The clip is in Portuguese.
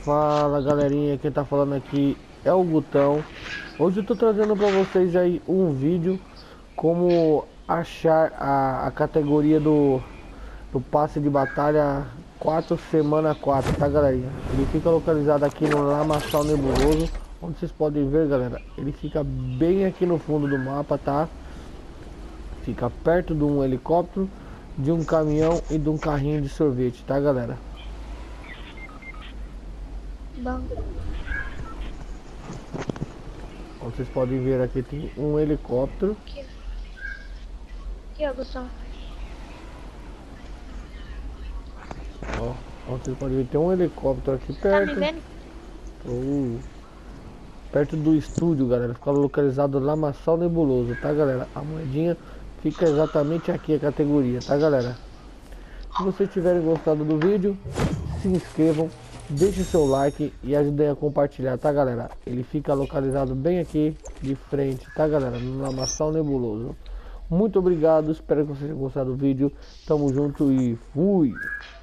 Fala galerinha, quem tá falando aqui é o Gutão. Hoje eu tô trazendo pra vocês aí um vídeo como achar a categoria do passe de batalha 4 semana 4, tá galerinha? Ele fica localizado aqui no Lamaçal Nebuloso, onde vocês podem ver, galera, ele fica bem aqui no fundo do mapa, tá? Fica perto de um helicóptero, de um caminhão e de um carrinho de sorvete, tá galera? Bom, Como vocês podem ver aqui tem um helicóptero. aqui, ó, Gustavo. Ó, vocês podem ver tem um helicóptero aqui Tá me perto. vendo? Perto do estúdio, galera. Fica localizado lá Lamaçal Nebuloso, tá galera? A moedinha fica exatamente aqui a categoria, tá galera? Se vocês tiverem gostado do vídeo, se inscrevam, deixe seu like e ajudem a compartilhar, tá galera? Ele fica localizado bem aqui de frente, tá galera? No Lamaçal Nebuloso. Muito obrigado, espero que vocês tenham gostado do vídeo. Tamo junto e fui!